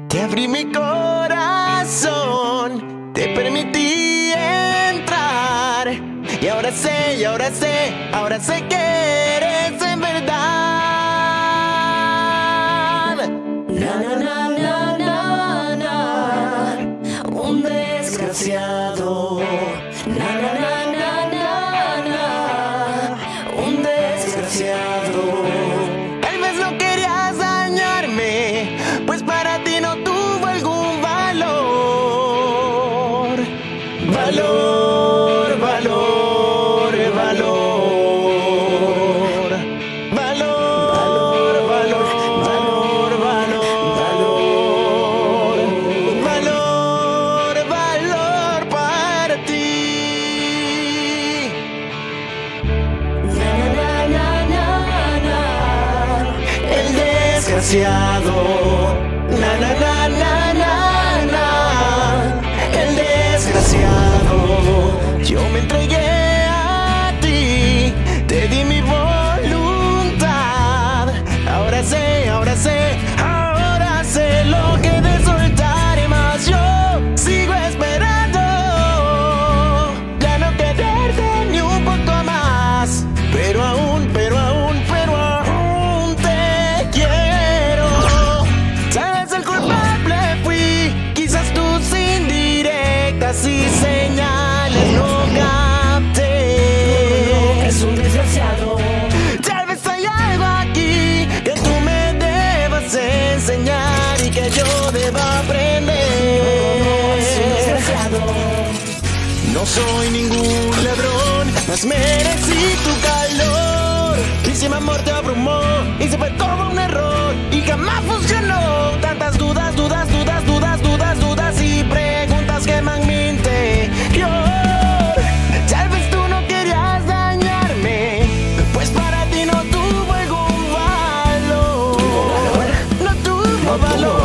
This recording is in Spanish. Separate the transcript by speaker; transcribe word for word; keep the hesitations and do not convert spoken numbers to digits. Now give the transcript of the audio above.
Speaker 1: Te abrí mi corazón, te permití entrar. Y ahora sé, y ahora sé, ahora sé que eres en verdad.
Speaker 2: Na na na na na na, un desgraciado. Na na na na na na, un desgraciado.
Speaker 1: Tal vez no querías dañarme, pues para ti no tuvo algún valor. Valor, valor, valor. Valor, valor, valor, valor. Valor, valor para ti.
Speaker 2: Na na na na na,
Speaker 1: El desgraciado. Na na na na na na. El desgraciado. Yo me entregué a ti, te di mi voluntad. Ahora sé, ahora sé, ahora sé lo que de soltar, más yo sigo esperando. Ya no quererte ni un poco más, pero aún, pero aún, pero aún te quiero. Tal vez el culpable fui, quizás tus indirectas y señales no capté.
Speaker 2: es un desgraciado.
Speaker 1: Tal vez hay algo aquí que tú me debas enseñar y que yo deba aprender.
Speaker 2: Es un desgraciado.
Speaker 1: No soy ningún ladrón, mas merecí tu calor. Y si mi amor te abrumó y se fue todo un error y jamás funcionó. Tantas dudas, dudas, dudas, dudas, dudas, dudas y preguntas que me han mi interior. Tal vez tú no querías dañarme, pues para ti no tuvo algún valor. No tuvo valor.